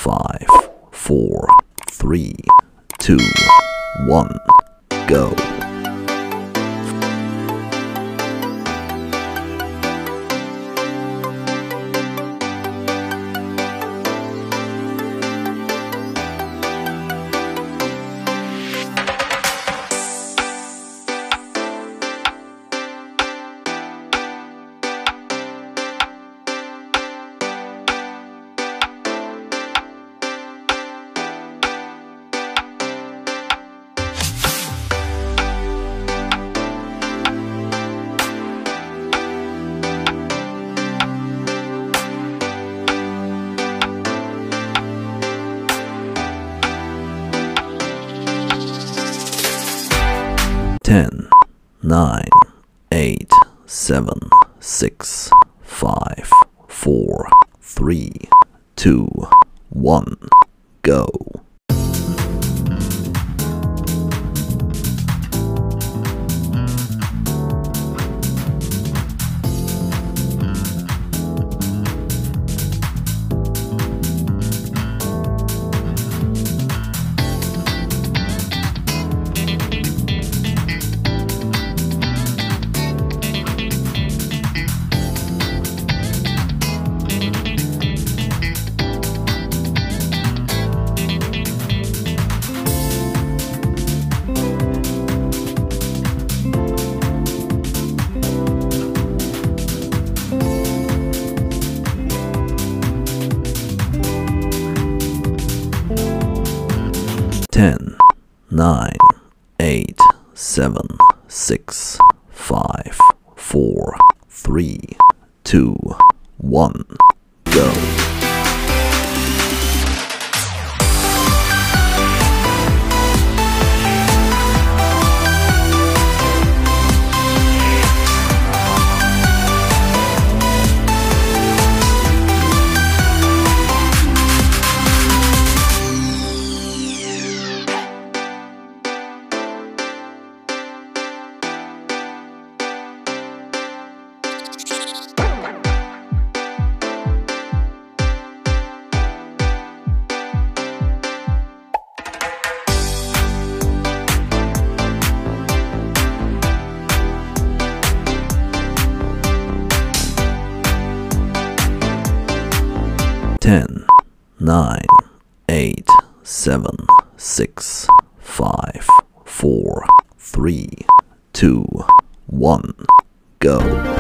5, 4, 3, 2, 1, go. 10, 9, 8, 7, 6, 5, 4, 3, 2, 1, go. 10, 9, 8, 7, 6, 5, 4, 3, 2, 1, go. 10, 9, 8, 7, 6, 5, 4, 3, 2, 1, go.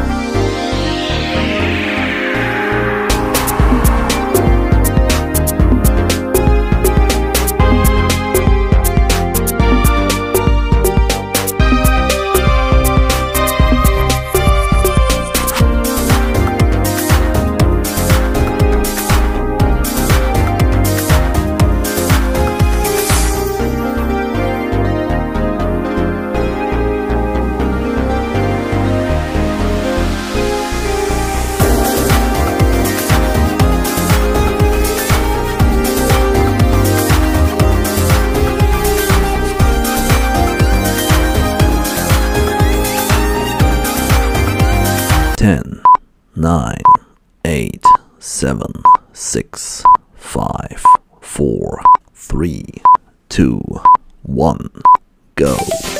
10, 9, 8, 7, 6, 5, 4, 3, 2, 1, go.